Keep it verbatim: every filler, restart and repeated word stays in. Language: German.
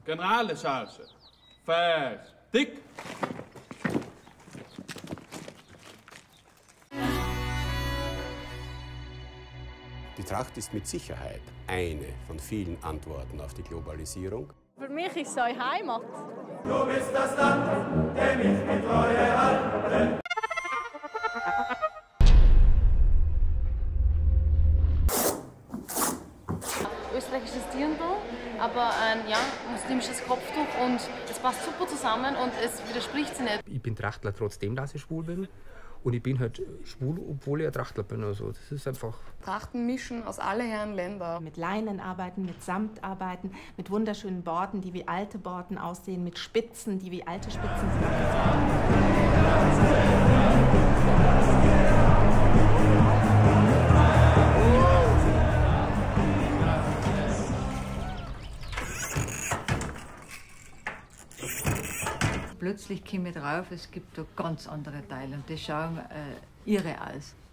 Generalsalsa. Fertig. Die Tracht ist mit Sicherheit eine von vielen Antworten auf die Globalisierung. Für mich ist es eine Heimat. Du bist das Land, dem ich mit Treue halte. Österreichisches Dirndl, aber ein ja, muslimisches Kopftuch und es passt super zusammen und es widerspricht sich nicht. Ich bin Trachtler trotzdem, dass ich schwul bin. Und ich bin halt schwul, obwohl ich ein Trachtler bin. Also das ist einfach... Trachten mischen aus alle Herren Länder. Mit Leinen arbeiten, mit Samt arbeiten, mit wunderschönen Borden, die wie alte Borden aussehen, mit Spitzen, die wie alte Spitzen sind. Plötzlich komme ich drauf, es gibt da ganz andere Teile und die schauen äh, irre aus.